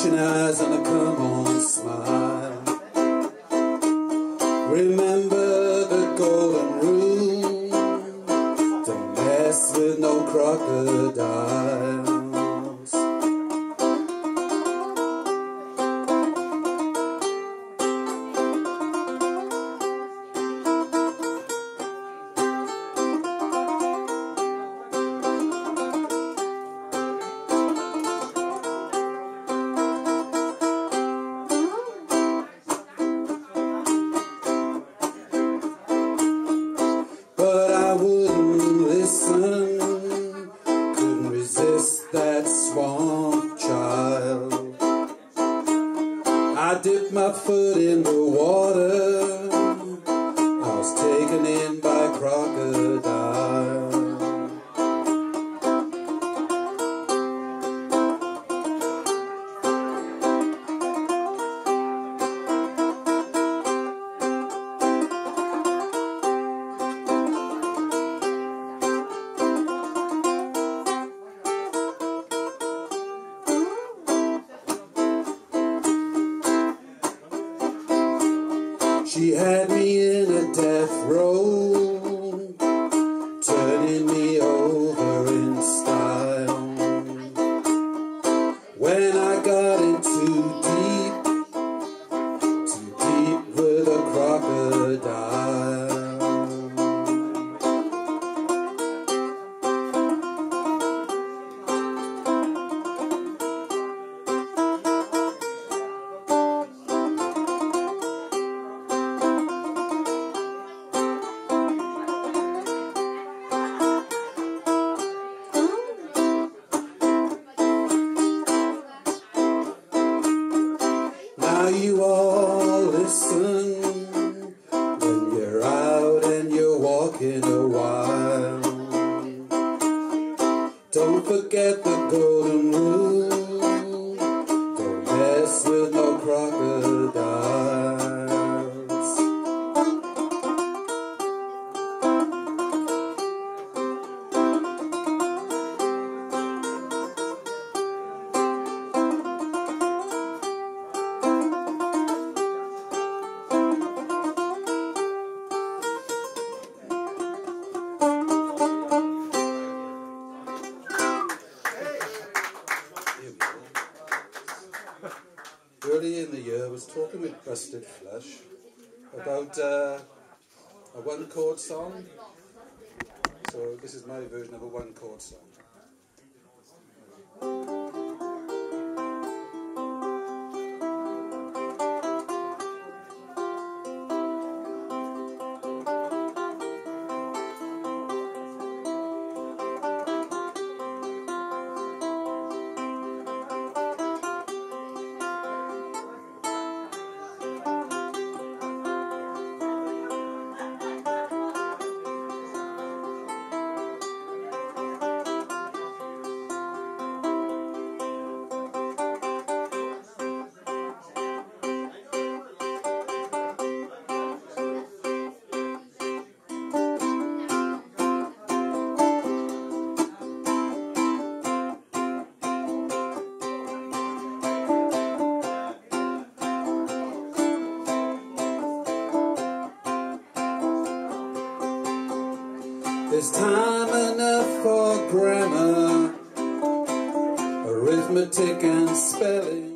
flashing eyes and a come on smile. Remember the golden rule, don't mess with no crocodiles. But I wouldn't listen, couldn't resist that swamp child. I dipped my foot in the water, I was taken in by crocodile. She had me in a death row, turning me over in style. When I got in too deep with a crocodile. Now you all listen when you're out and you're walking a while. Don't forget the golden rule, don't mess with no crocodiles. Early in the year I was talking with Busted Flush about a one-chord song. So this is my version of a one-chord song. There's time enough for grammar, arithmetic and spelling.